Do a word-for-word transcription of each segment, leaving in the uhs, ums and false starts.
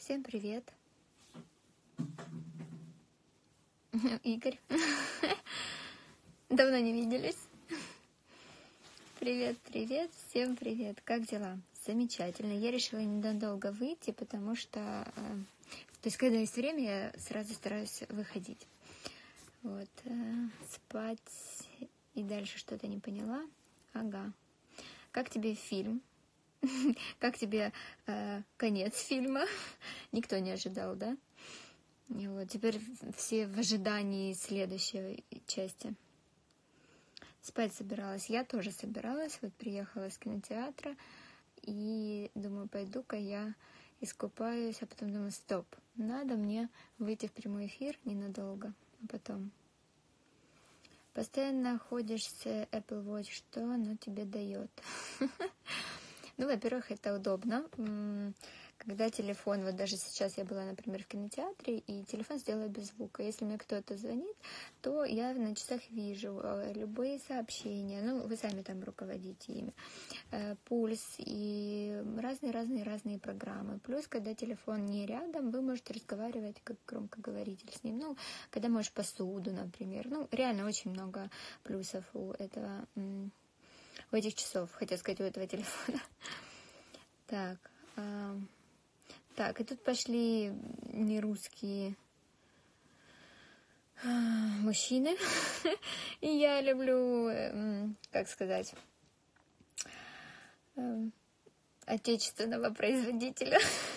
Всем привет. Игорь. Давно не виделись. Привет, привет, всем привет. Как дела? Замечательно. Я решила ненадолго выйти, потому что, э, то есть, когда есть время, я сразу стараюсь выходить. Вот, э, спать и дальше что-то не поняла. Ага. Как тебе фильм? Как тебе э, конец фильма? Никто не ожидал, да? И вот теперь все в ожидании следующей части. Спать собиралась. Я тоже собиралась. Вот приехала из кинотеатра. И думаю, пойду-ка я искупаюсь. А потом думаю, стоп. Надо мне выйти в прямой эфир ненадолго. А потом. Постоянно ходишь с Apple Watch. Что оно тебе дает? Ну, во-первых, это удобно. Когда телефон, вот даже сейчас я была, например, в кинотеатре, и телефон сделает без звука. Если мне кто-то звонит, то я на часах вижу любые сообщения, ну, вы сами там руководите ими, пульс и разные-разные-разные программы. Плюс, когда телефон не рядом, вы можете разговаривать как громкоговоритель с ним. Ну, когда моешь посуду, например. Ну, реально очень много плюсов у этого, у этих часов, хотел сказать, у этого телефона. Так, Так, и тут пошли нерусские мужчины. И я люблю, как сказать, отечественного производителя.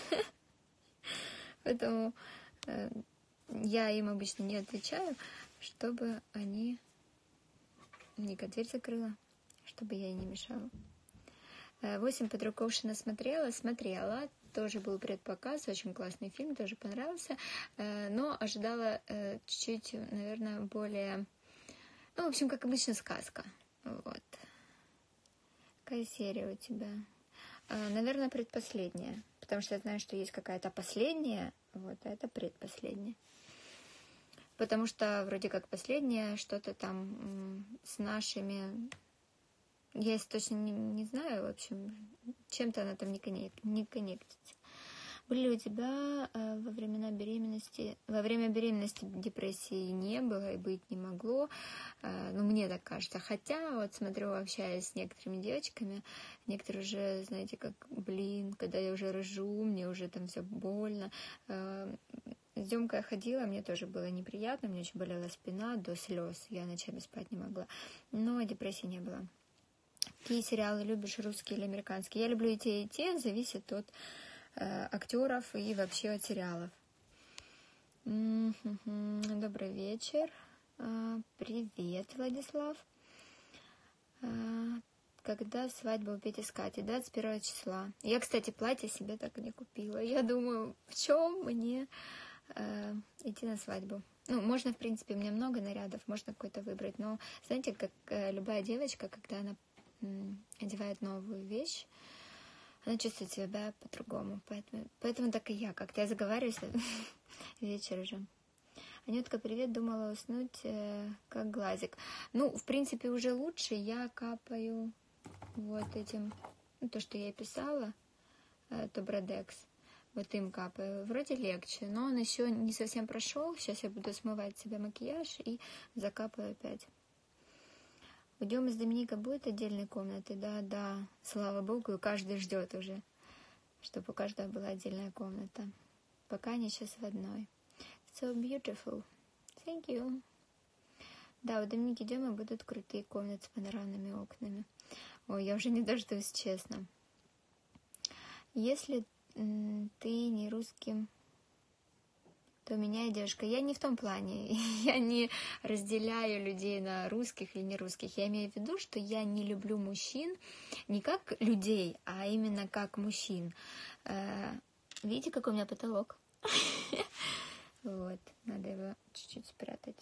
Поэтому я им обычно не отвечаю, чтобы они... Ника, дверь закрыла, чтобы я ей не мешала. «Восемь подруг Оушена» смотрела, смотрела. Тоже был предпоказ, очень классный фильм, тоже понравился. Но ожидала чуть-чуть, наверное, более... Ну, в общем, как обычно, сказка. Вот. Какая серия у тебя? Наверное, предпоследняя. Потому что я знаю, что есть какая-то последняя. Вот, а это предпоследняя. Потому что вроде как последняя что-то там с нашими... Я если точно не, не знаю, в общем, чем-то она там не, коннект, не коннектится. Были ли у тебя э, во времена беременности, во время беременности депрессии не было и быть не могло, э, ну, мне так кажется. Хотя, вот смотрю, общаюсь с некоторыми девочками, некоторые уже, знаете, как, блин, когда я уже рожу, мне уже там все больно. Э, с Дёмкой я ходила, мне тоже было неприятно, мне очень болела спина до слез, я ночами спать не могла, но депрессии не было. Какие сериалы любишь, русские или американские? Я люблю и те, и те, зависит от э, актеров и вообще от сериалов. Mm-hmm. Добрый вечер. Uh, привет, Владислав. Uh, когда свадьба у Пети с Катей? двадцать первого числа. Я, кстати, платье себе так и не купила. Я думаю, в чем мне uh, идти на свадьбу? Ну, можно, в принципе, у меня много нарядов, можно какой-то выбрать. Но, знаете, как э, любая девочка, когда она одевает новую вещь, она чувствует себя по-другому. Поэтому, поэтому так и я. Как-то я заговариваюсь вечер уже. Анютка, привет. Думала уснуть э, как глазик. Ну, в принципе, уже лучше. Я капаю вот этим, ну, то, что я писала, э, Тобродекс. Вот им капаю. Вроде легче, но он еще не совсем прошел. Сейчас я буду смывать себе макияж и закапаю опять. У Демы с Доминика будет отдельной комнаты? Да, да, слава богу, и каждый ждет уже, чтобы у каждого была отдельная комната. Пока они сейчас в одной. So beautiful. Thank you. Да, у Доминики и Демы будут крутые комнаты с панорамными окнами. Ой, я уже не дождусь, честно. Если м- ты не русским... то меня и девушка. Я не в том плане. Я не разделяю людей на русских или не русских. Я имею в виду, что я не люблю мужчин не как людей, а именно как мужчин. Видите, какой у меня потолок? Вот. Надо его чуть-чуть спрятать.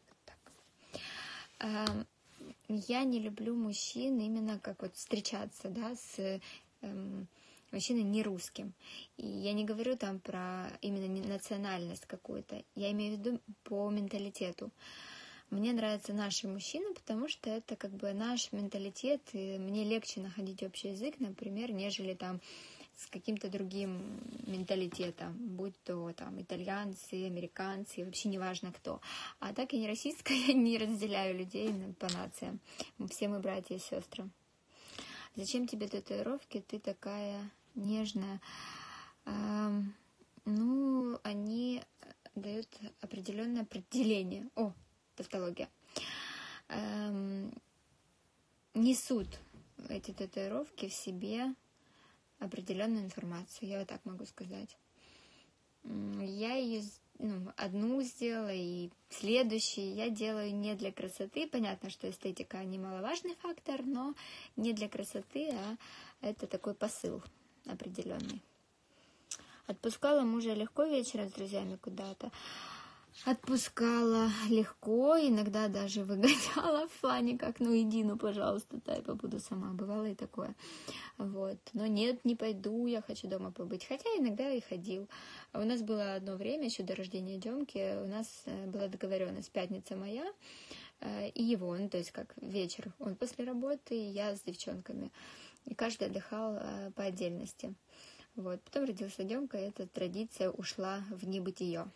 Так. Я не люблю мужчин именно как вот встречаться, да, с... мужчина не русским. И я не говорю там про именно национальность какую-то. Я имею в виду по менталитету. Мне нравятся наши мужчины, потому что это как бы наш менталитет, и мне легче находить общий язык, например, нежели там с каким-то другим менталитетом, будь то там итальянцы, американцы, вообще неважно кто. А так я не российская, я не разделяю людей по нациям. Все мы братья и сестры. Зачем тебе татуировки? Ты такая нежная. Эм, ну, они дают определенное определение. О, тавтология. Эм, несут эти татуировки в себе определенную информацию, я вот так могу сказать. Я ее ну, одну сделала, и следующие я делаю не для красоты. Понятно, что эстетика немаловажный фактор, но не для красоты, а это такой посыл определенный. Отпускала мужа легко вечером с друзьями куда-то. Отпускала легко, иногда даже выгоняла в плане, как, ну иди, ну пожалуйста, дай побуду сама. Бывало и такое. Вот. Но нет, не пойду, я хочу дома побыть. Хотя иногда и ходил. У нас было одно время, еще до рождения Демки, у нас была договоренность, пятница моя и его, ну то есть как вечер. Он после работы, я с девчонками. И каждый отдыхал по отдельности. Вот. Потом родился Демка, и эта традиция ушла в небытие.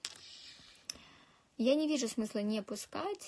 Я не вижу смысла не пускать,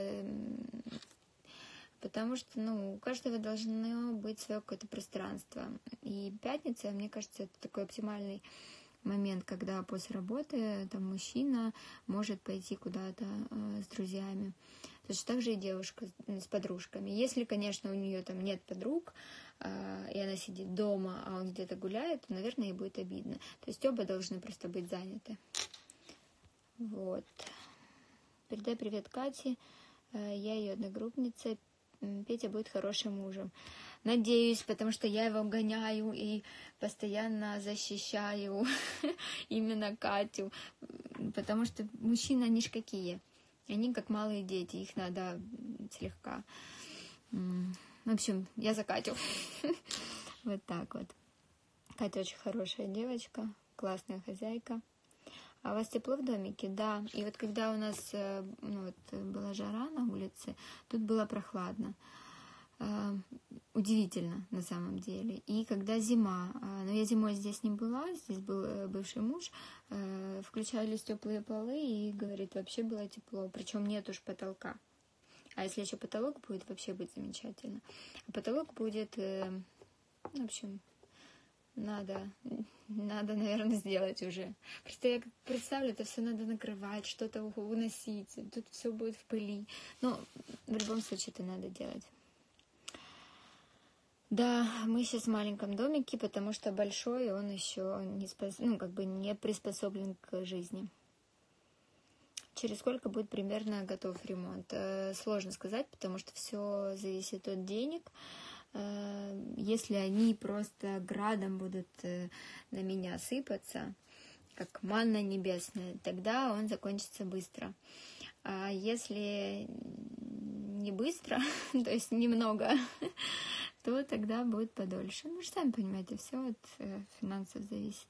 потому что ну, у каждого должно быть свое какое-то пространство. И пятница, мне кажется, это такой оптимальный момент, когда после работы там, мужчина может пойти куда-то э, с друзьями. Точно так же и девушка с, с подружками. Если, конечно, у нее там нет подруг, э, и она сидит дома, а он где-то гуляет, то, наверное, ей будет обидно. То есть оба должны просто быть заняты. Вот. Передай привет Кате, я ее одногруппница, Петя будет хорошим мужем. Надеюсь, потому что я его гоняю и постоянно защищаю именно Катю, потому что мужчины, они ж какие, они как малые дети, их надо слегка. В общем, я за Катю. Вот так вот. Катя очень хорошая девочка, классная хозяйка. А у вас тепло в домике? Да. И вот когда у нас ну, вот, была жара на улице, тут было прохладно. Э, удивительно на самом деле. И когда зима, э, но я зимой здесь не была, здесь был бывший муж, э, включались теплые полы и, говорит, вообще было тепло. Причем нет уж потолка. А если еще потолок будет, вообще будет замечательно. А потолок будет, э, в общем... Надо, надо, наверное, сделать уже. Просто я представлю, это все надо накрывать, что-то выносить. Тут все будет в пыли. Но в любом случае это надо делать. Да, мы сейчас в маленьком домике, потому что большой, он еще не, спос... ну, как бы не приспособлен к жизни. Через сколько будет примерно готов ремонт? Сложно сказать, потому что все зависит от денег. Если они просто градом будут на меня сыпаться, как манна небесная, тогда он закончится быстро. А если не быстро, то есть немного, то тогда будет подольше. Ну, сами понимаете, все от финансов зависит.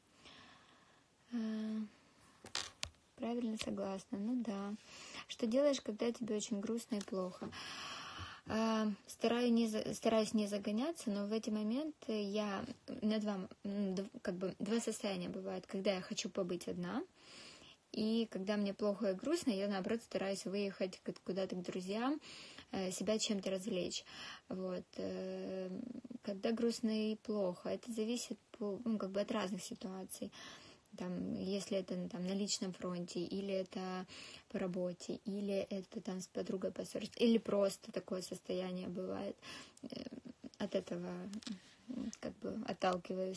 Правильно, согласна. Ну да. Что делаешь, когда тебе очень грустно и плохо? Стараюсь не, стараюсь не загоняться, но в эти моменты я... У меня два, как бы, два состояния бывают. Когда я хочу побыть одна, и когда мне плохо и грустно, я, наоборот, стараюсь выехать куда-то к друзьям, себя чем-то развлечь. Вот. Когда грустно и плохо, это зависит ну, как бы от разных ситуаций. Там, если это там, на личном фронте, или это по работе, или это там с подругой поссориться, или просто такое состояние бывает. От этого как бы отталкиваюсь.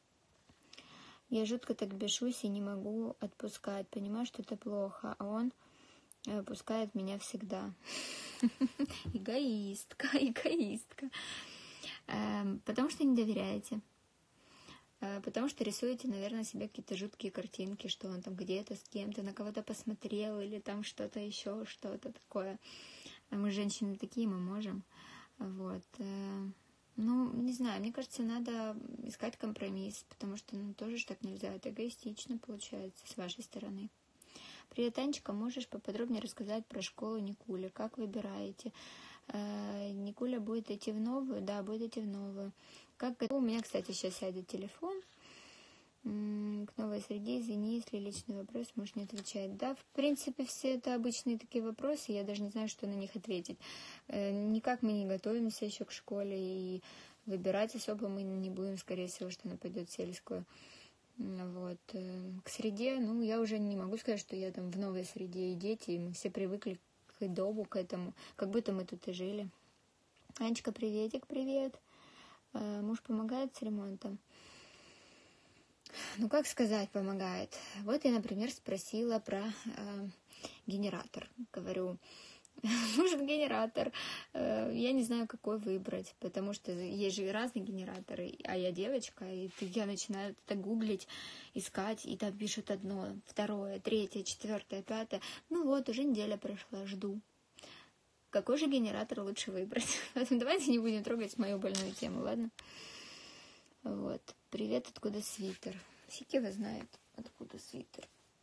Я жутко так бешусь и не могу отпускать. Понимаю, что это плохо, а он отпускает меня всегда. Эгоистка, эгоистка. Потому что не доверяете. Потому что рисуете, наверное, себе какие-то жуткие картинки, что он там где-то с кем-то на кого-то посмотрел, или там что-то еще, что-то такое. А мы, женщины, такие, мы можем. Вот. Ну, не знаю, мне кажется, надо искать компромисс, потому что ну, тоже ж так нельзя. Это эгоистично получается с вашей стороны. Привет, Анечка, можешь поподробнее рассказать про школу Никуля? Как выбираете? Никуля будет идти в новую? Да, будет идти в новую. Как это? У меня, кстати, сейчас сядет телефон. К новой среде, извини, если личный вопрос, можешь не отвечать. Да, в принципе, все это обычные такие вопросы, я даже не знаю, что на них ответить. Никак мы не готовимся еще к школе, и выбирать особо мы не будем, скорее всего, что она пойдет в сельскую. Вот. К среде, ну, я уже не могу сказать, что я там в новой среде, и дети, и мы все привыкли к дому, к этому, как будто мы тут и жили. Анечка, приветик, привет. Муж помогает с ремонтом? Ну, как сказать, помогает. Вот я, например, спросила про э, генератор. Говорю, нужен генератор. Э, я не знаю, какой выбрать, потому что есть же разные генераторы, а я девочка, и я начинаю это гуглить, искать, и там пишут одно, второе, третье, четвертое, пятое. Ну вот, уже неделя прошла, жду. Какой же генератор лучше выбрать? Поэтому давайте не будем трогать мою больную тему, ладно? Вот. Привет, откуда свитер? Фиг его знает, откуда свитер.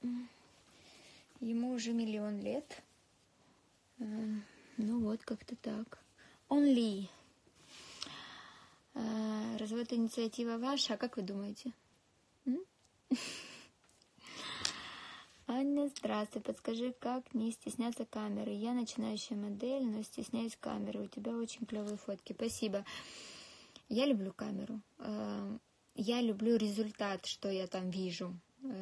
Ему уже миллион лет. Ну вот, как-то так. Only. Развод инициатива ваша, а как вы думаете? Аня, здравствуй. Подскажи, как не стесняться камеры? Я начинающая модель, но стесняюсь камеры. У тебя очень клевые фотки. Спасибо. Я люблю камеру. Я люблю результат, что я там вижу.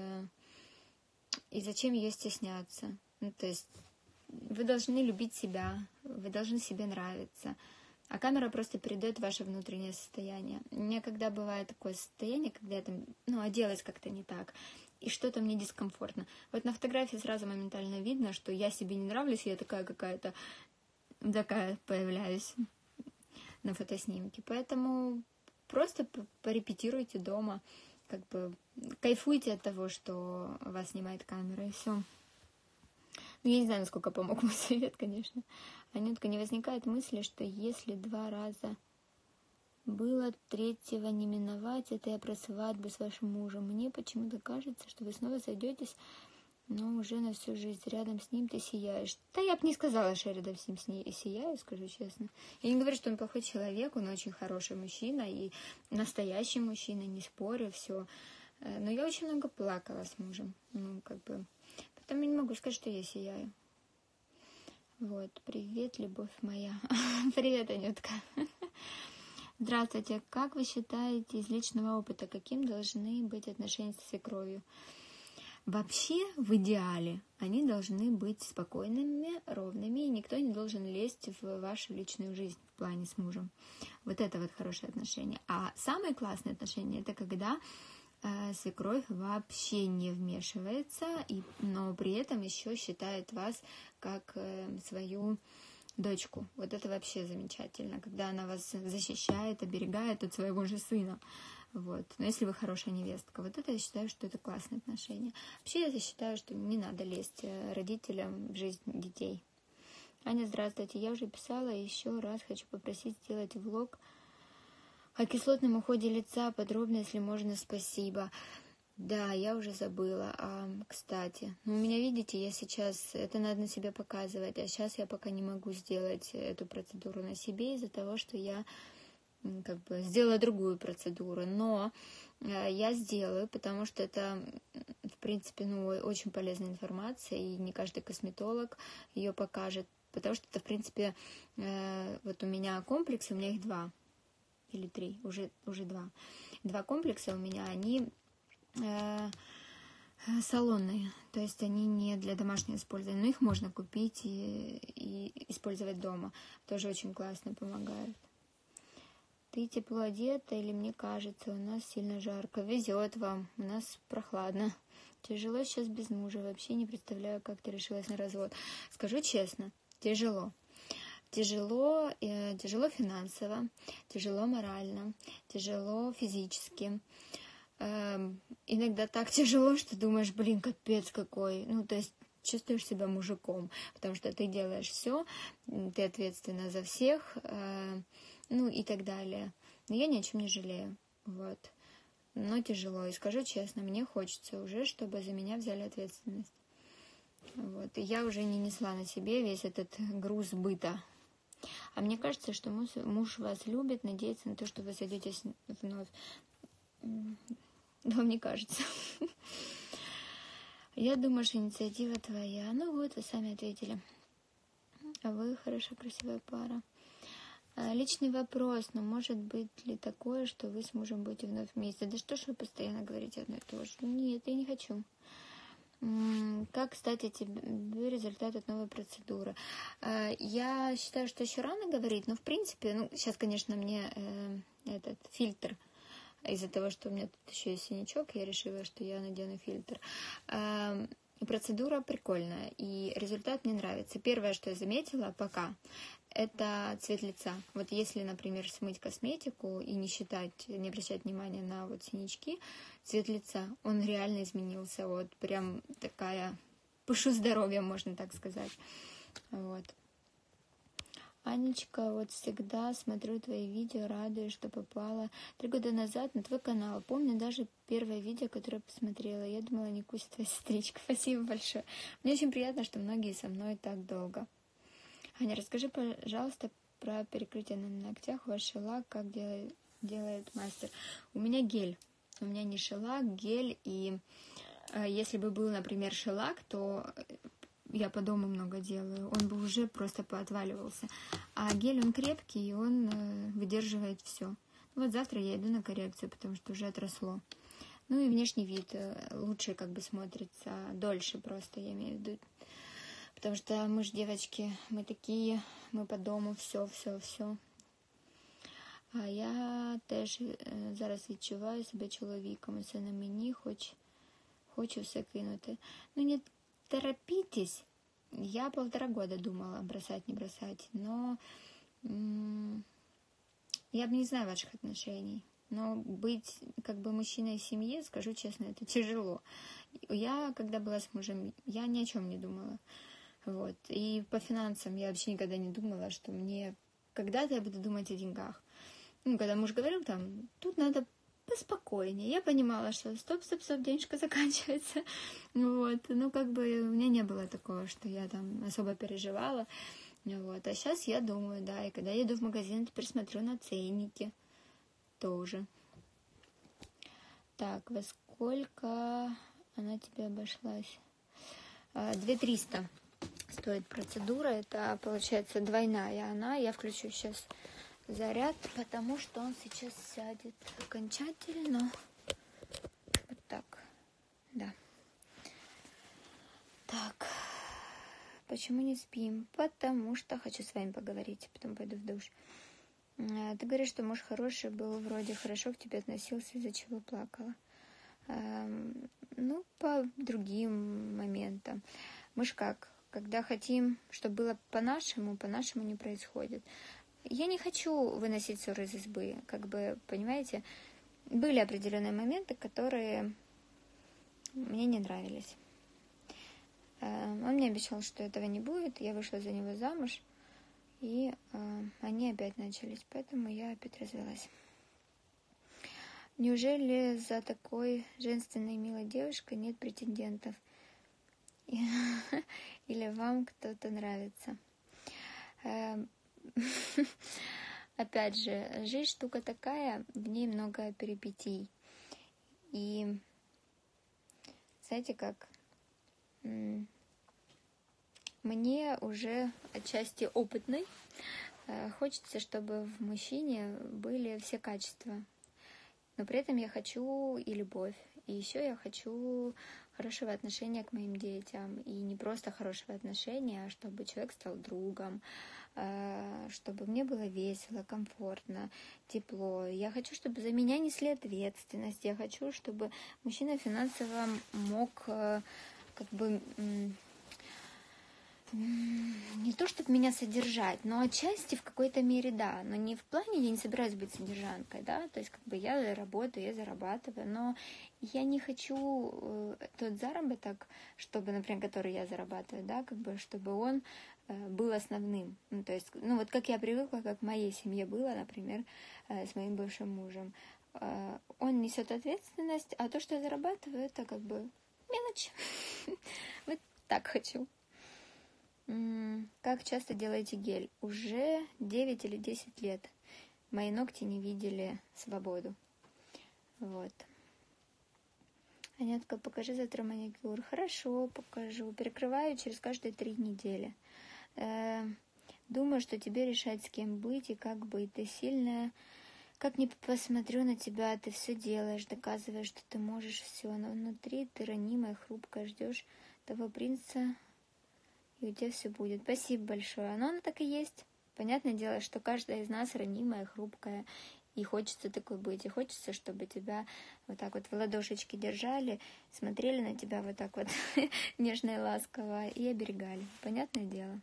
И зачем ее стесняться? Ну, то есть вы должны любить себя, вы должны себе нравиться. А камера просто передает ваше внутреннее состояние. У меня когда бывает такое состояние, когда я там, ну, оделась как-то не так, и что-то мне дискомфортно. Вот на фотографии сразу моментально видно, что я себе не нравлюсь, я такая какая-то, такая появляюсь на фотоснимке. Поэтому просто порепетируйте дома, как бы кайфуйте от того, что вас снимает камера, и все. Ну, я не знаю, насколько помог мой совет, конечно. Анютка, не возникает мысли, что если два раза было, третьего не миновать, это я про свадьбу с вашим мужем. Мне почему-то кажется, что вы снова сойдетесь, но уже на всю жизнь рядом с ним ты сияешь. Да я бы не сказала, что я рядом с ним сияю, скажу честно. Я не говорю, что он плохой человек, он очень хороший мужчина и настоящий мужчина, не спорю, все. Но я очень много плакала с мужем. Ну, как бы... Потом я не могу сказать, что я сияю. Вот, привет, любовь моя. Привет, Анютка. Здравствуйте. Как вы считаете из личного опыта, каким должны быть отношения с свекровью? Вообще, в идеале, они должны быть спокойными, ровными, и никто не должен лезть в вашу личную жизнь в плане с мужем. Вот это вот хорошие отношения. А самые классные отношения, это когда э, свекровь вообще не вмешивается, и, но при этом еще считает вас как э, свою дочку. Вот это вообще замечательно, когда она вас защищает, оберегает от своего же сына. Вот. Но если вы хорошая невестка, вот это я считаю, что это классные отношения. Вообще я считаю, что не надо лезть родителям в жизнь детей. Аня, здравствуйте. Я уже писала, еще раз хочу попросить сделать влог о кислотном уходе лица. Подробно, если можно, спасибо. Да, я уже забыла. А, кстати, ну, у меня, видите, я сейчас, это надо на себе показывать, а сейчас я пока не могу сделать эту процедуру на себе из-за того, что я как бы сделала другую процедуру, но э, я сделаю, потому что это, в принципе, ну, очень полезная информация, и не каждый косметолог ее покажет, потому что это, в принципе, э, вот у меня комплексы, у меня их два или три, уже, уже два. Два комплекса у меня, они э, салонные, то есть они не для домашнего использования, но их можно купить и, и использовать дома, тоже очень классно помогает. Ты тепло одета или мне кажется, у нас сильно жарко? Везет вам, у нас прохладно. Тяжело сейчас без мужа, вообще не представляю, как ты решилась на развод. Скажу честно, тяжело. Тяжело, э, тяжело финансово, тяжело морально, тяжело физически. Э, иногда так тяжело, что думаешь, блин, капец какой. Ну, то есть чувствуешь себя мужиком, потому что ты делаешь все, ты ответственна за всех, э, ну и так далее. Но я ни о чем не жалею, вот. Но тяжело. И скажу честно, мне хочется уже, чтобы за меня взяли ответственность. Вот. И я уже не несла на себе весь этот груз быта. А мне кажется, что муж, муж вас любит, надеется на то, что вы сойдетесь вновь. Да, мне кажется. Я думаю, что инициатива твоя. Ну вот, вы сами ответили. А вы хорошая, красивая пара. Личный вопрос, но может быть ли такое, что вы с мужем будете вновь вместе? Да что ж вы постоянно говорите одно и то же? Нет, я не хочу. Как, кстати, тебе результат от новой процедуры? Я считаю, что еще рано говорить, но в принципе, ну, сейчас, конечно, мне э, этот фильтр, из-за того, что у меня тут еще есть синячок, я решила, что я надену фильтр. Э, процедура прикольная, и результат мне нравится. Первое, что я заметила пока, это цвет лица. Вот если, например, смыть косметику и не считать, не обращать внимания на вот синячки, цвет лица, он реально изменился. Вот прям такая пышу здоровья, можно так сказать. Вот. Анечка, вот всегда смотрю твои видео, радуюсь, что попала три года назад на твой канал. Помню даже первое видео, которое посмотрела. Я думала, Никуся, твоя сестричка. Спасибо большое. Мне очень приятно, что многие со мной так долго. Аня, расскажи, пожалуйста, про перекрытие на ногтях. Ваш шеллак, как делает, делает мастер. У меня гель. У меня не шеллак, гель. И э, если бы был, например, шеллак, то я по дому много делаю. Он бы уже просто поотваливался. А гель, он крепкий, и он э, выдерживает все. Вот завтра я иду на коррекцию, потому что уже отросло. Ну и внешний вид э, лучше как бы смотрится, дольше просто, я имею в виду. Потому что мы ж, девочки, мы такие, ми по дому, все, все, все. А я теж зараз відчуваю себе чоловіком. І це на мені, хоч хочу все кинути. Ну, не торопитесь. Я полтора года думала, бросать, не бросать. Но м- я бы не знаю ваших отношений. Но быть как бы мужчиной в семье, скажу честно, это тяжело. Я, когда была с мужем, я ни о чем не думала. Вот. И по финансам я вообще никогда не думала, что мне когда-то я буду думать о деньгах. Ну, когда муж говорил, там, тут надо поспокойнее. Я понимала, что стоп, стоп, стоп, денежка заканчивается. Вот. Ну, как бы у меня не было такого, что я там особо переживала. Вот. А сейчас я думаю, да, и когда еду в магазин, теперь смотрю на ценники тоже. Так, во сколько она тебе обошлась? две тысячи триста. Стоит процедура, это получается двойная она. Я включу сейчас заряд, потому что он сейчас сядет окончательно. Вот так, да. Так, почему не спим? Потому что хочу с вами поговорить, потом пойду в душ. Ты говоришь, что муж хороший был, вроде хорошо к тебе относился, из-за чего плакала. Ну, по другим моментам. Мы ж как? Когда хотим, чтобы было по-нашему, по-нашему не происходит. Я не хочу выносить ссоры из избы. Как бы, понимаете, были определенные моменты, которые мне не нравились. Он мне обещал, что этого не будет. Я вышла за него замуж, и они опять начались. Поэтому я опять развелась. Неужели за такой женственной, милой девушкой нет претендентов? Или вам кто-то нравится? Опять же, жизнь штука такая, в ней много перипетий. И знаете как? Мне уже отчасти опытной хочется, чтобы в мужчине были все качества. Но при этом я хочу и любовь. И еще я хочу хорошего отношения к моим детям. И не просто хорошего отношения, а чтобы человек стал другом, чтобы мне было весело, комфортно, тепло. Я хочу, чтобы за меня несли ответственность. Я хочу, чтобы мужчина финансово мог как бы не то, чтобы меня содержать, но отчасти в какой-то мере да. Но не в плане, я не собираюсь быть содержанкой, да. То есть как бы я работаю, я зарабатываю, но я не хочу тот заработок, чтобы, например, который я зарабатываю, да, как бы, чтобы он был основным. Ну, то есть, ну вот как я привыкла, как в моей семье было, например, с моим бывшим мужем. Он несет ответственность, а то, что я зарабатываю, это как бы мелочь. Вот так хочу. Как часто делаете гель? Уже девять или десять лет. Мои ногти не видели свободу. Вот. Анютка, покажи завтра маникюр. Хорошо, покажу. Перекрываю через каждые три недели. Думаю, что тебе решать, с кем быть и как быть. Ты сильная. Как ни посмотрю на тебя, ты все делаешь, доказываешь, что ты можешь все. Но внутри ты ранимая, хрупкая, ждешь того принца, и у тебя все будет. Спасибо большое. Но оно так и есть. Понятное дело, что каждая из нас ранимая, хрупкая, и хочется такой быть. И хочется, чтобы тебя вот так вот в ладошечки держали, смотрели на тебя вот так вот нежно и ласково и оберегали. Понятное дело.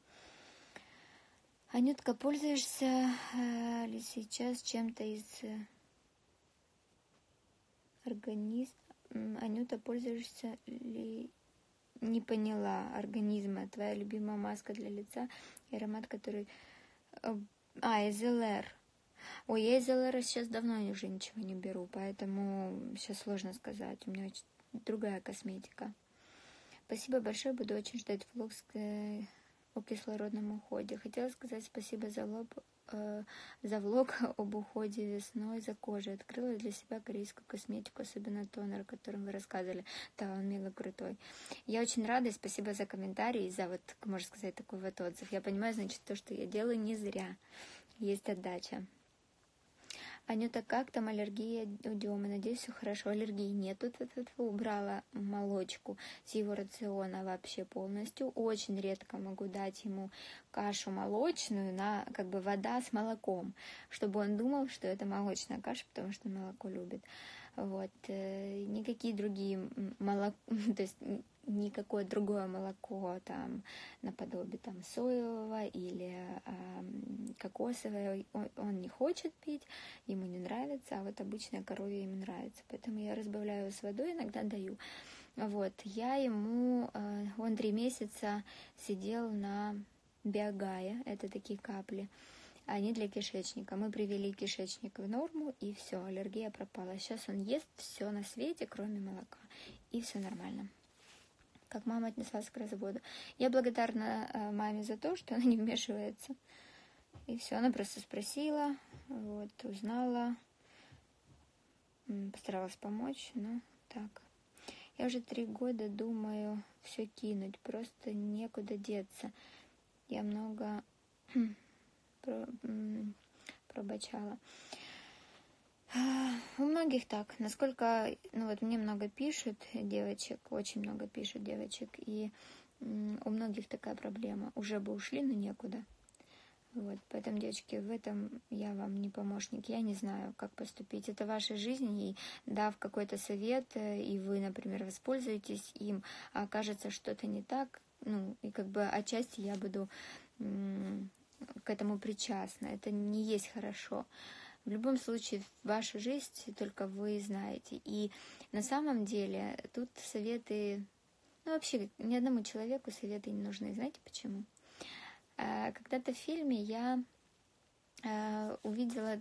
Анютка, пользуешься э, ли сейчас чем-то из э, организма? Анюта, пользуешься ли... Не поняла. Организма. Твоя любимая маска для лица и аромат, который... А, из эл эр. Ой, я из эл эр сейчас давно уже ничего не беру, поэтому сейчас сложно сказать. У меня очень другая косметика. Спасибо большое. Буду очень ждать влог с... о кислородном уходе. Хотела сказать спасибо за, лоб, э, за влог об уходе весной за кожей. Открыла для себя корейскую косметику, особенно тонер, о котором вы рассказывали. Да, он мега крутой. Я очень рада, и спасибо за комментарии, за вот, можно сказать, такой вот отзыв. Я понимаю, значит, то, что я делаю, не зря. Есть отдача. Анюта, как там аллергия у Демы? Надеюсь, все хорошо. Аллергии нет. Тут, тут, тут убрала молочку с его рациона вообще полностью. Очень редко могу дать ему кашу молочную на как бы вода с молоком, чтобы он думал, что это молочная каша, потому что молоко любит. Вот. Никакие другие молоко, то есть никакое другое молоко там наподобие там соевого или э, кокосовое он, он не хочет пить, ему не нравится, а вот обычное коровье ему нравится, поэтому я разбавляю с водой, иногда даю. Вот, я ему, э, он три месяца сидел на биогае, это такие капли, они для кишечника. Мы привели кишечник в норму, и все, аллергия пропала. Сейчас он ест все на свете, кроме молока, и все нормально. Как мама отнеслась к разводу. Я благодарна э, маме за то, что она не вмешивается. И все, она просто спросила, вот, узнала, постаралась помочь, но так. Я уже три года думаю все кинуть, просто некуда деться. Я много про, пробачала. У многих так. Насколько, ну вот мне много пишут девочек, очень много пишут девочек, и у многих такая проблема. Уже бы ушли, но некуда. Вот, поэтому, девочки, в этом я вам не помощник. Я не знаю, как поступить. Это ваша жизнь, и дав какой-то совет, и вы, например, воспользуетесь им, а окажется что-то не так, ну, и как бы отчасти я буду м- к этому причастна. Это не есть хорошо. В любом случае, вашу жизнь только вы знаете. И на самом деле тут советы... Ну, вообще, ни одному человеку советы не нужны. Знаете почему? Когда-то в фильме я увидела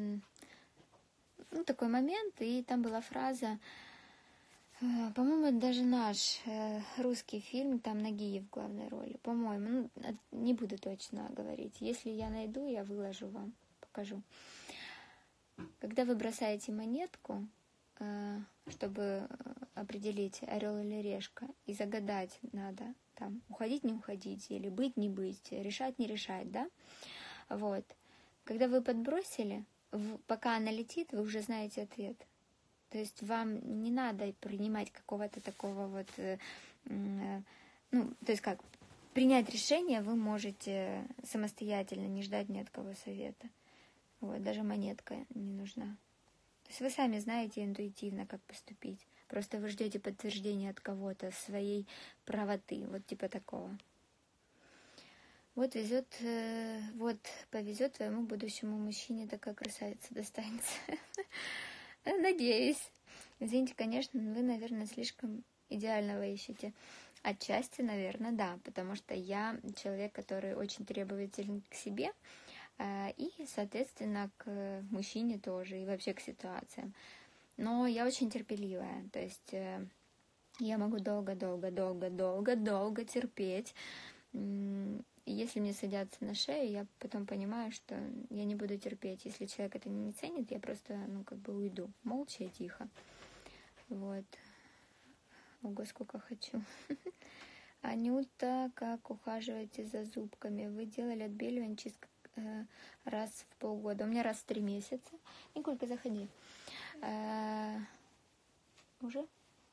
ну, такой момент, и там была фраза, по-моему, даже наш русский фильм, там Нагиев в главной роли, по-моему, ну, не буду точно говорить. Если я найду, я выложу вам, покажу. Когда вы бросаете монетку, чтобы определить, орел или решка, и загадать надо, там, уходить, не уходить, или быть, не быть, решать, не решать, да? Вот. Когда вы подбросили, пока она летит, вы уже знаете ответ. То есть вам не надо принимать какого-то такого вот, ну, то есть как, принять решение вы можете самостоятельно, не ждать ни от кого совета. Вот, даже монетка не нужна. То есть вы сами знаете интуитивно, как поступить. Просто вы ждете подтверждения от кого-то своей правоты, вот типа такого. Вот везет, вот повезет твоему будущему мужчине, такая красавица достанется. Надеюсь. Извините, конечно, вы, наверное, слишком идеального ищете. Отчасти, наверное, да, потому что я человек, который очень требователен к себе, и, соответственно, к мужчине тоже, и вообще к ситуациям. Но я очень терпеливая, то есть я могу долго-долго-долго-долго-долго терпеть, Если мне садятся на шею, я потом понимаю, что я не буду терпеть. Если человек это не ценит, я просто, ну, как бы уйду, молча и тихо. Вот. Ого, сколько хочу. Анюта, как ухаживаете за зубками? Вы делали отбеливание чистка э, раз в полгода. У меня раз в три месяца. Николька, заходи. Э, уже?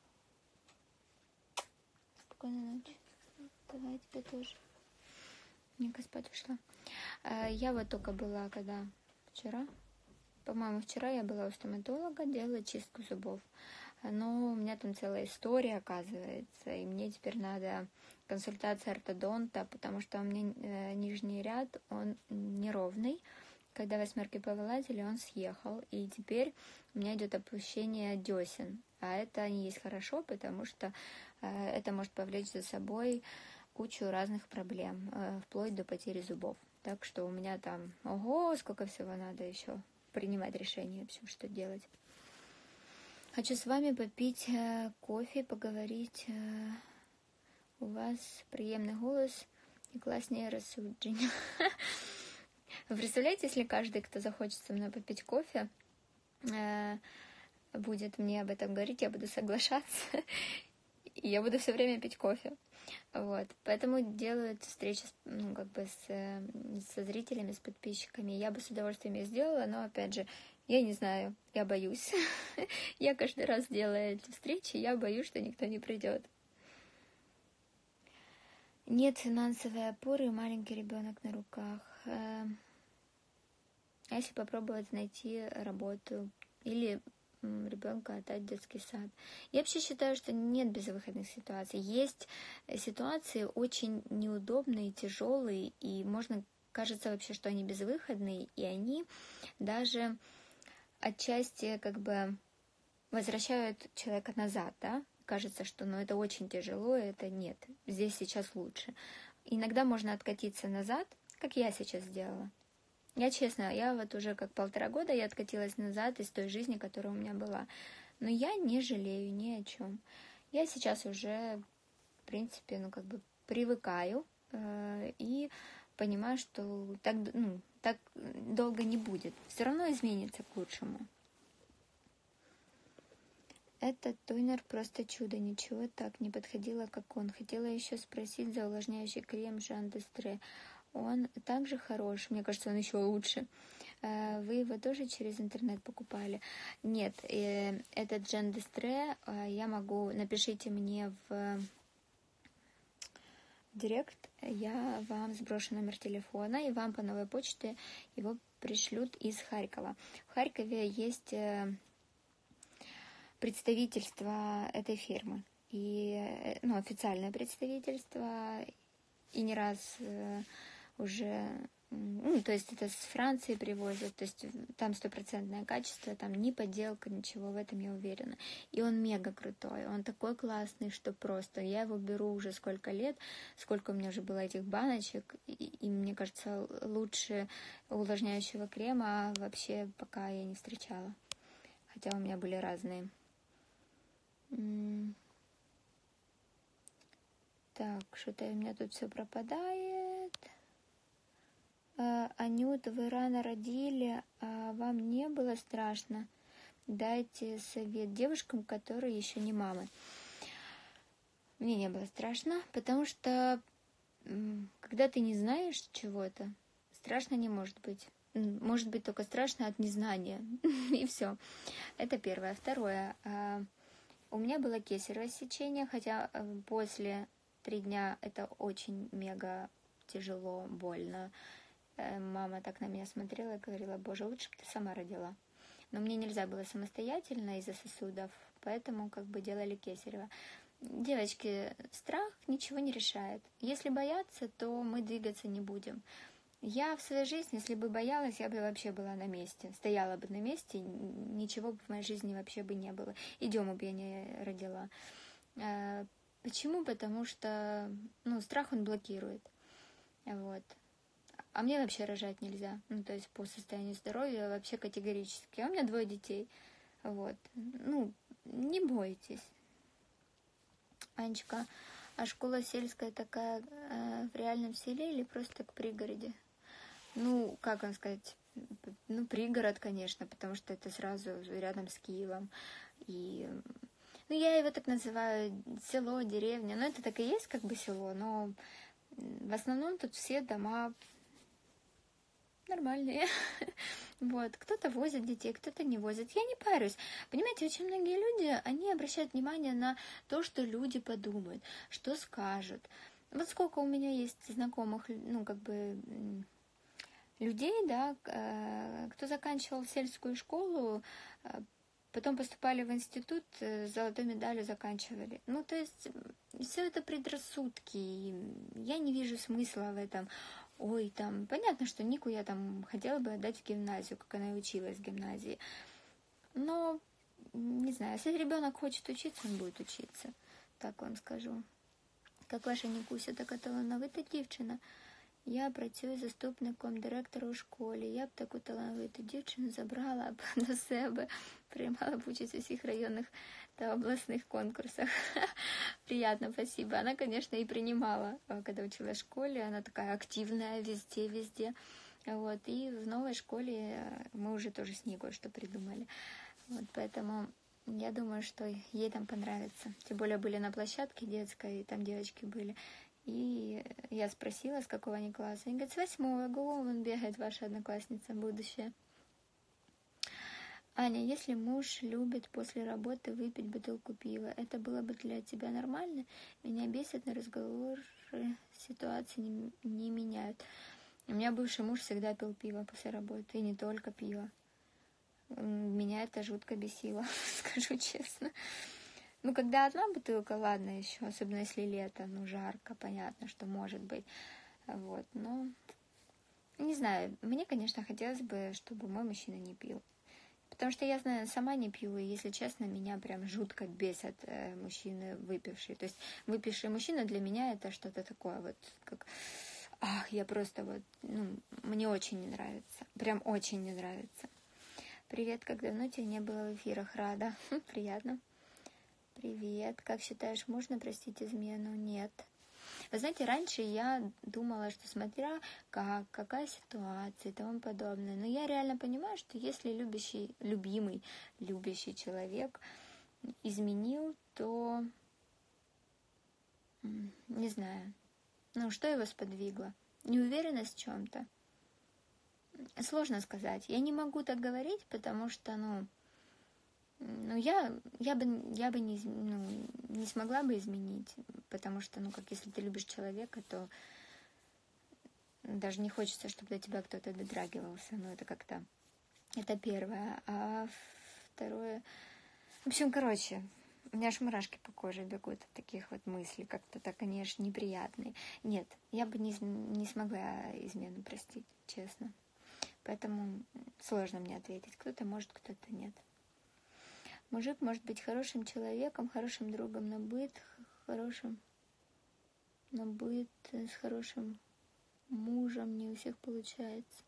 Спокойной ночи. Давай тебе тоже. Ника спать ушла. Э, я вот только была, когда вчера, по-моему, вчера я была у стоматолога, делала чистку зубов. Но у меня там целая история, оказывается, и мне теперь надо консультация ортодонта, потому что у меня э, нижний ряд, он неровный. Когда восьмерки повылазили, он съехал, и теперь у меня идет опущение десен. А это не есть хорошо, потому что э, это может повлечь за собой кучу разных проблем, э, вплоть до потери зубов. Так что у меня там, ого, сколько всего надо еще принимать решение, в общем, что делать. Хочу с вами попить э, кофе, поговорить. Э, у вас приємний голос и классные рассуждения. Вы представляете, если каждый, кто захочет со мной попить кофе, э, будет мне об этом говорить, я буду соглашаться, и я буду все время пить кофе. Вот. Поэтому делаю эту встречу, ну, как бы с, со зрителями, с подписчиками. Я бы с удовольствием ее сделала, но, опять же, я не знаю, я боюсь. Я каждый раз делаю эти встречи, я боюсь, что никто не придет. Нет финансовой опоры, маленький ребенок на руках. А если попробовать найти работу или ребенка отдать в детский сад? Я вообще считаю, что нет безвыходных ситуаций. Есть ситуации очень неудобные, тяжелые, и можно, кажется вообще, что они безвыходные, и они даже отчасти как бы возвращают человека назад, да? Кажется, что ну, это очень тяжело, это нет, здесь сейчас лучше. Иногда можно откатиться назад, как я сейчас сделала. Я честно, я вот уже как полтора года я откатилась назад из той жизни, которая у меня была. Но я не жалею ни о чем. Я сейчас уже, в принципе, ну как бы привыкаю э, и понимаю, что так, ну, так долго не будет. Все равно изменится к лучшему. Этот тонер просто чудо, ничего так не подходило, как он. Хотела еще спросить за увлажняющий крем Жан Дестре. Он также хорош, мне кажется, он еще лучше. Вы его тоже через интернет покупали? Нет, этот Жан Дестре я могу, напишите мне в директ, я вам сброшу номер телефона, и вам по новой почте его пришлют из Харькова. В Харькове есть представительство этой фирмы, и, ну, официальное представительство, и не раз уже, ну, то есть это с Франции привозят, то есть там стопроцентное качество, там ни подделка, ничего, в этом я уверена. И он мега крутой, он такой классный, что просто, я его беру уже сколько лет, сколько у меня уже было этих баночек, и, и мне кажется, лучше увлажняющего крема вообще пока я не встречала, хотя у меня были разные. Так, что-то у меня тут все пропадает. Анют, вы рано родили, а вам не было страшно? Дайте совет девушкам, которые еще не мамы. Мне не было страшно, потому что когда ты не знаешь чего-то, страшно не может быть. Может быть только страшно от незнания. И все. Это первое. Второе. У меня было кесарево сечение, хотя после три дня это очень мега тяжело, больно. Мама так на меня смотрела и говорила: боже, лучше бы ты сама родила. Но мне нельзя было самостоятельно из-за сосудов, поэтому как бы делали кесарево. Девочки, страх ничего не решает. Если бояться, то мы двигаться не будем. Я в своей жизни, если бы боялась, я бы вообще была на месте. Стояла бы на месте, ничего бы в моей жизни вообще бы не было. И Дему бы я не родила. Почему? Потому что, ну, страх он блокирует. Вот. А мне вообще рожать нельзя. Ну, то есть по состоянию здоровья вообще категорически. А у меня двое детей. Вот. Ну, не бойтесь. Анечка, а школа сельская такая в реальном селе или просто к пригороде? Ну, как вам сказать, ну, пригород, конечно, потому что это сразу рядом с Киевом. И, ну, я его так называю, село, деревня. Ну, это так и есть как бы село, но в основном тут все дома нормальные. Вот, кто-то возит детей, кто-то не возит. Я не парюсь. Понимаете, очень многие люди, они обращают внимание на то, что люди подумают, что скажут. Вот сколько у меня есть знакомых, ну, как бы, людей, да, кто заканчивал сельскую школу, потом поступали в институт, с золотой медалью заканчивали. Ну, то есть, все это предрассудки. Я не вижу смысла в этом. Ой, там, понятно, что Нику я там хотела бы отдать в гимназию, как она и училась в гимназии. Но, не знаю, если ребенок хочет учиться, он будет учиться. Так вам скажу. Как ваша Нікуся, така талановита дівчина. Я працюю заступником директора у школі. Я б таку талановиту дівчину забрала б до себе, приймала б участь у всіх районних та областных конкурсах. Приятно, спасибо. Она, конечно, и принимала, когда училась в школе. Она такая активная везде, везде. Вот. И в новой школе мы уже тоже с ней кое-что придумали. Вот. Поэтому я думаю, что ей там понравится. Тем более были на площадке детской, и там девочки были. И я спросила, с какого они класса. Они говорят, с восьмого. Го, вон бегает ваша одноклассница, будущее. Аня, если муж любит после работы выпить бутылку пива, это было бы для тебя нормально? Меня бесит, на разговоры ситуации не, не меняют. У меня бывший муж всегда пил пиво после работы, и не только пиво. Меня это жутко бесило, скажу честно. Ну, когда одна бутылка, ладно еще, особенно если лето, ну, жарко, понятно, что может быть. Вот, но, не знаю, мне, конечно, хотелось бы, чтобы мой мужчина не пил. Потому что я, знаю, сама не пью, и, если честно, меня прям жутко бесят э, мужчины выпившие. То есть выпивший мужчина для меня это что-то такое вот, как... Ах, я просто вот, ну, мне очень не нравится. Прям очень не нравится. Привет, как давно тебя не было в эфирах, рада. Приятно. Привет, как считаешь, можно простить измену? Нет. Вы знаете, раньше я думала, что смотря как, какая ситуация и тому подобное. Но я реально понимаю, что если любящий, любимый, любящий человек изменил, то не знаю, ну что его сподвигло? Неуверенность в чем-то? Сложно сказать. Я не могу так говорить, потому что, ну, ну я, я бы, я бы не, ну, не смогла бы изменить, потому что, ну, как если ты любишь человека, то даже не хочется, чтобы до тебя кто-то дотрагивался. Ну, это как-то, это первое. А второе, в общем, короче, у меня аж мурашки по коже бегут от таких вот мыслей, как-то так, конечно, неприятные. Нет, я бы не, не смогла измену простить, честно. Поэтому сложно мне ответить. Кто-то может, кто-то нет. Мужик может быть хорошим человеком, хорошим другом, но быт хорошим, но быт с хорошим мужем не у всех получается.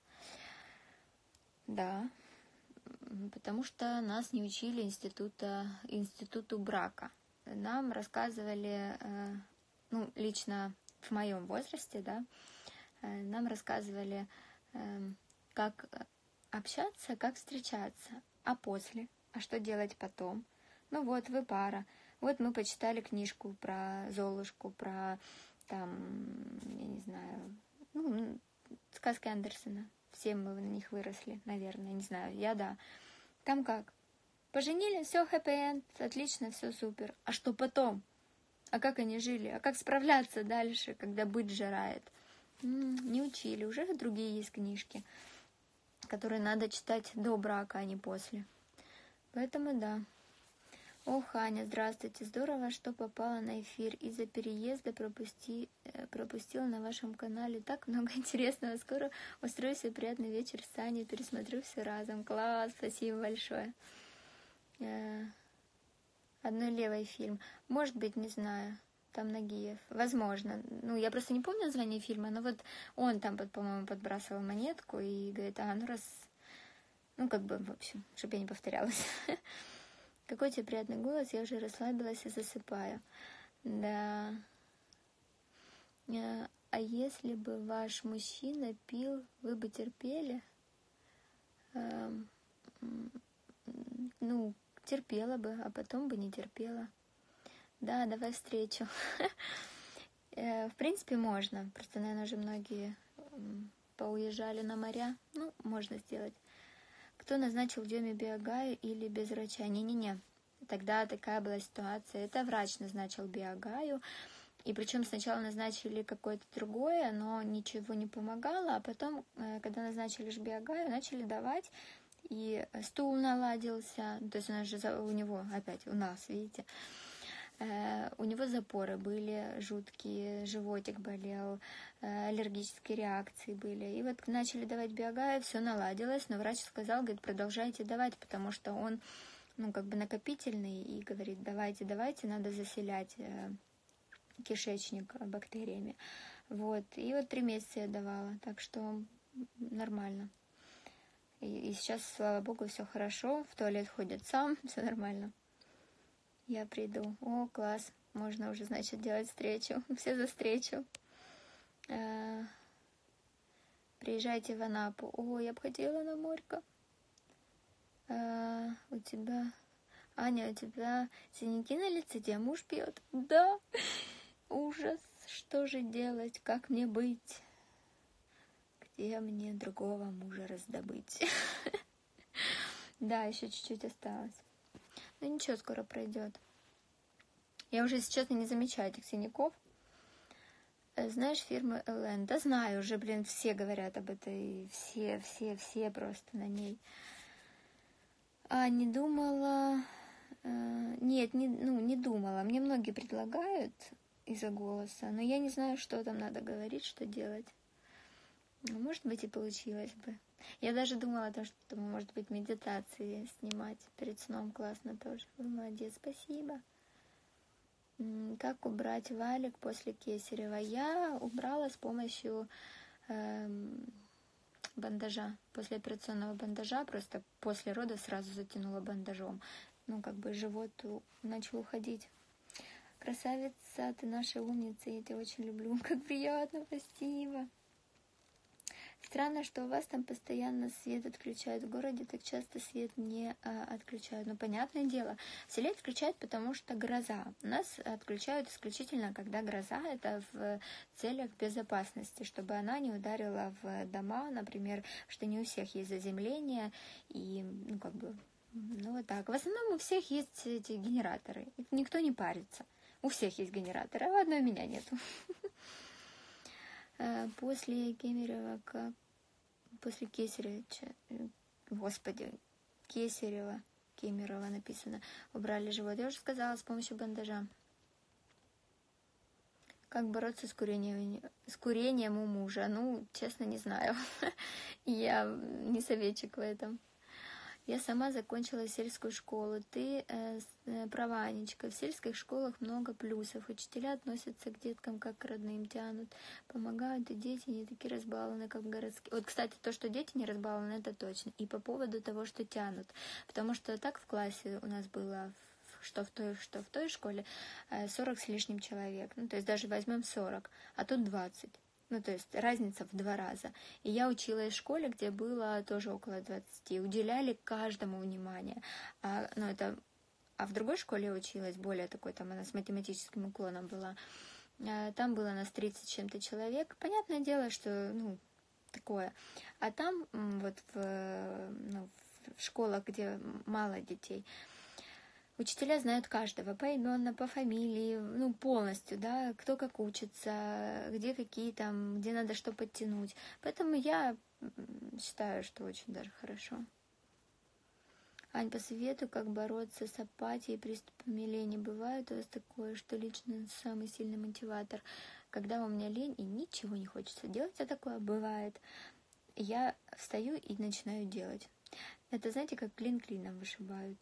Да, потому что нас не учили института, институту брака. Нам рассказывали, ну, лично в моем возрасте, да, нам рассказывали, как общаться, как встречаться, а после, а что делать потом. Ну вот, вы пара. Вот мы почитали книжку про Золушку, про, там, я не знаю, ну, сказки Андерсена. Все мы на них выросли, наверное, не знаю, я да. Там как? Поженились, все, хэппи-энд, отлично, все супер. А что потом? А как они жили? А как справляться дальше, когда быт жирает? М-м, не учили, уже другие есть книжки, которые надо читать до брака, а не после. Поэтому да. Ох, Аня, здравствуйте. Здорово, что попала на эфир. Из-за переезда пропусти, пропустила на вашем канале так много интересного. Скоро устрою себе приятный вечер с Аней, пересмотрю все разом. Класс, спасибо большое. Одной левой фильм. Может быть, не знаю. Там Нагиев. Возможно. Ну, я просто не помню название фильма, но вот он там, по-моему, подбрасывал монетку и говорит, а, ну раз... Ну, как бы, в общем, чтобы я не повторялась. Какой у тебя приятный голос, я уже расслабилась и засыпаю. Да. А если бы ваш мужчина пил, вы бы терпели? Эм, ну, терпела бы, а потом бы не терпела. Да, давай встречу. В принципе, можно. Просто, наверное, уже многие поуезжали на моря. Ну, можно сделать. Кто назначил Деме биогаю или без врача? Не-не-не. Тогда такая была ситуация. Это врач назначил биогаю. И причем сначала назначили какое-то другое, но ничего не помогало. А потом, когда назначили же биогаю, начали давать. И стул наладился. То есть у нас же у него опять, у нас, видите. У него запоры были жуткие, животик болел, аллергические реакции были. И вот начали давать биогаю, все наладилось, но врач сказал, говорит, продолжайте давать, потому что он, ну, как бы накопительный, и говорит, давайте, давайте, надо заселять кишечник бактериями. Вот, и вот три месяца я давала, так что нормально. И, и сейчас, слава богу, все хорошо, в туалет ходит сам, все нормально. Я приду. О, класс. Можно уже, значит, делать встречу. Все за встречу. А, приезжайте в Анапу. О, я бы хотела на морько. А, у тебя... Аня, у тебя синяки на лице, тебя муж пьет? Да. Ужас. Что же делать? Как мне быть? Где мне другого мужа раздобыть? Да, еще чуть-чуть осталось. Ну ничего, скоро пройдет. Я уже, если честно, не замечаю этих синяков. Знаешь фирму эл эн? Да знаю, уже, блин, все говорят об этой. Все, все, все просто на ней. А, не думала... Нет, не, ну, не думала. Мне многие предлагают из-за голоса, но я не знаю, что там надо говорить, что делать. Может быть, и получилось бы. Я даже думала о том, что, может быть, медитации снимать перед сном. Классно тоже. Вы молодец, спасибо. Как убрать валик после кесарева? Я убрала с помощью эм, бандажа. После операционного бандажа. Просто после родов сразу затянула бандажом. Ну, как бы живот начал уходить. Красавица, ты наша умница. Я тебя очень люблю. Как приятно, спасибо. Странно, что у вас там постоянно свет отключают. В городе так часто свет не а, отключают. Ну, понятное дело. В селе отключают, потому что гроза. У нас отключают исключительно, когда гроза. Это в целях безопасности, чтобы она не ударила в дома, например, что не у всех есть заземление. И, ну, как бы, ну, вот так. В основном у всех есть эти генераторы. Никто не парится. У всех есть генераторы, а у одной меня нету. После Кемерева, как... После Кесарева, господи, Кесарева, Кемерева написано, убрали живот. Я уже сказала, с помощью бандажа. Как бороться с курением, с курением у мужа? Ну, честно, не знаю. Я не советчик в этом. Я сама закончила сельскую школу. Ты э, права, Анечка. В сельских школах много плюсов. Учителя относятся к деткам как к родным, тянут, помогают, и дети не такие разбалованы, как городские. Вот, кстати, то, что дети не разбалованы, это точно. И по поводу того, что тянут. Потому что так в классе у нас было, что в той, что в той школе, сорок с лишним человек. Ну, то есть даже возьмем сорок, а тут двадцать. Ну, то есть разница в два раза. И я училась в школе, где было тоже около двадцати. Уделяли каждому внимание. А, ну, это... а в другой школе я училась, более такой, там она с математическим уклоном была. А, там было нас тридцать с чем-то человек. Понятное дело, что, ну, такое. А там, вот в, ну, в школах, где мало детей, учителя знают каждого поименно, по фамилии, ну, полностью, да, кто как учится, где какие там, где надо что подтянуть. Поэтому я считаю, что очень даже хорошо. Ань, посоветуй, как бороться с апатией, приступами лени. Бывает у вас такое, что лично самый сильный мотиватор, когда у меня лень и ничего не хочется делать, а такое бывает. Я встаю и начинаю делать. Это, знаете, как клин клином вышибают.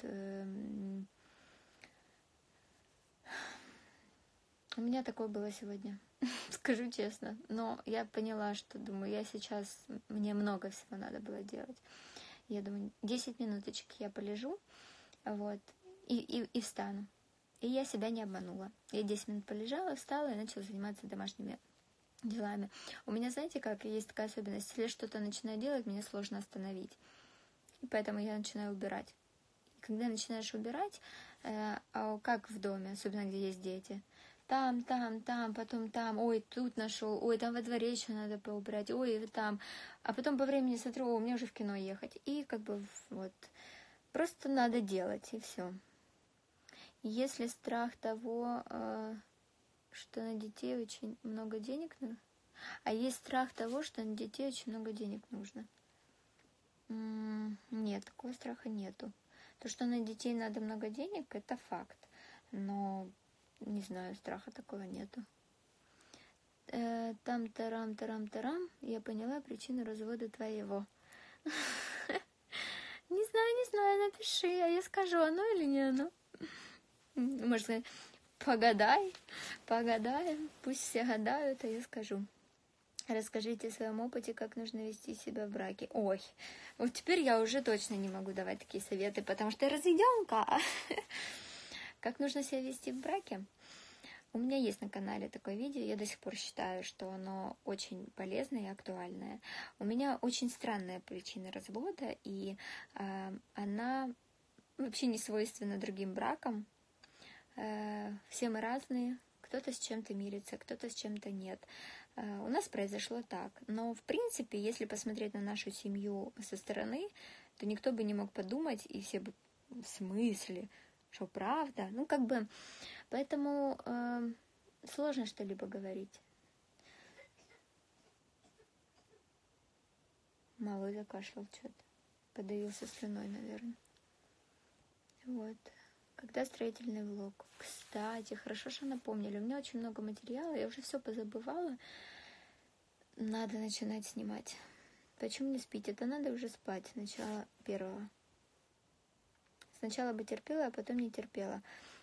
У меня такое было сегодня, скажу честно. Но я поняла, что, думаю, я сейчас, мне много всего надо было делать. Я думаю, десять минуточек я полежу, вот, и, и, и встану. И я себя не обманула. Я десять минут полежала, встала и начала заниматься домашними делами. У меня, знаете, как есть такая особенность, если я что-то начинаю делать, мне сложно остановить. И поэтому я начинаю убирать. И когда начинаешь убирать, э, а как в доме, особенно где есть дети, там, там, там, потом там, ой, тут нашел, ой, там во дворе еще надо поубирать, ой, там. А потом по времени смотрю, о, мне уже в кино ехать. И как бы вот просто надо делать, и все. Если страх того, э, что на детей очень много денег нужно, а есть страх того, что на детей очень много денег нужно. М-м, нет, такого страха нету. То, что на детей надо много денег, это факт. Но, не знаю, страха такого нету. Э, там, тарам, тарам, тарам, я поняла причину развода твоего. Не знаю, не знаю, напиши, а я скажу, оно или не оно. Можно сказать, погадай, погадаем, пусть все гадают, а я скажу. Расскажите о своем опыте, как нужно вести себя в браке. Ой, вот теперь я уже точно не могу давать такие советы, потому что я разведенка. Как нужно себя вести в браке? У меня есть на канале такое видео, я до сих пор считаю, что оно очень полезное и актуальное. У меня очень странная причина развода, и э, она вообще не свойственна другим бракам. Э, все мы разные, кто-то с чем-то мирится, кто-то с чем-то нет. Э, у нас произошло так. Но, в принципе, если посмотреть на нашу семью со стороны, то никто бы не мог подумать, и все бы в смысле, что правда? Ну, как бы, поэтому э, сложно что-либо говорить. Малой закашлял что-то. Подавился слюной, наверное. Вот. Когда строительный влог? Кстати, хорошо, что напомнили. У меня очень много материала, я уже все позабывала. Надо начинать снимать. Почему не спите? Это надо уже спать. Начало первого. Сначала бы терпела, а потом не терпела.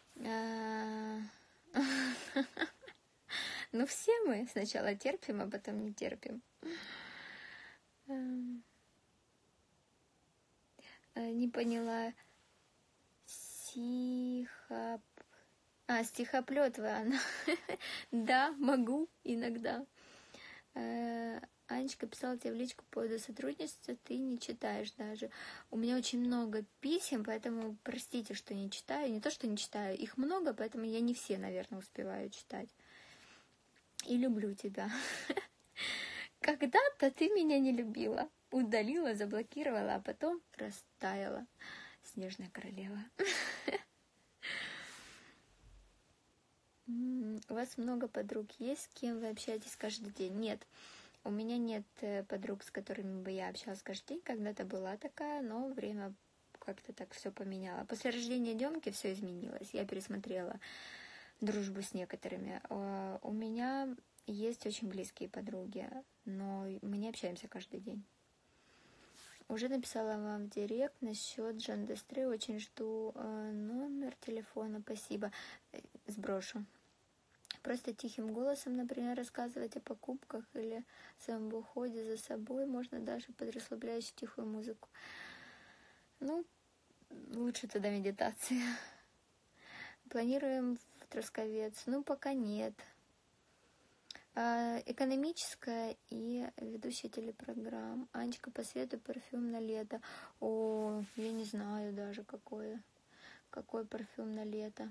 Ну, все мы сначала терпим, а потом не терпим. Не поняла. Стихоп... А, стихоплет вы, она. Да, могу иногда. Анечка писала тебе в личку по поводу сотрудничества, ты не читаешь даже. У меня очень много писем, поэтому простите, что не читаю. Не то, что не читаю, их много, поэтому я не все, наверное, успеваю читать. И люблю тебя. Когда-то ты меня не любила. Удалила, заблокировала, а потом растаяла. Снежная королева. У вас много подруг есть, с кем вы общаетесь каждый день? Нет. У меня нет подруг, с которыми бы я общалась каждый день. Когда-то была такая, но время как-то так все поменяло. После рождения Демки все изменилось. Я пересмотрела дружбу с некоторыми. У меня есть очень близкие подруги, но мы не общаемся каждый день. Уже написала вам в директ насчет Жан-Дестре. Очень жду номер телефона. Спасибо. Сброшу. Просто тихим голосом, например, рассказывать о покупках или своем уходе за собой. Можно даже под расслабляющую тихую музыку. Ну, лучше тогда медитация. Планируем в Тросковец. Ну, пока нет. Экономическая и ведущая телепрограмм. Анечка, посоветуй парфюм на лето. О, я не знаю даже, какое, какой парфюм на лето.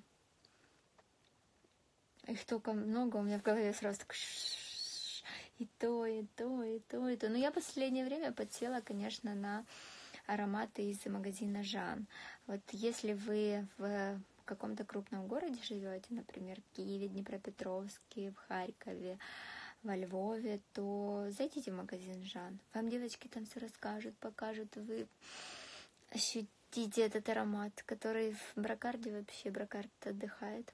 Их только много, у меня в голове сразу так и то, и то, и то, и то. Но я в последнее время подсела, конечно, на ароматы из магазина Жан. Вот если вы в каком-то крупном городе живете, например, в Киеве, Днепропетровске, в Харькове, во Львове, то зайдите в магазин Жан. Вам девочки там все расскажут, покажут, вы ощутите этот аромат, который в Бракарде вообще, Бракард отдыхает.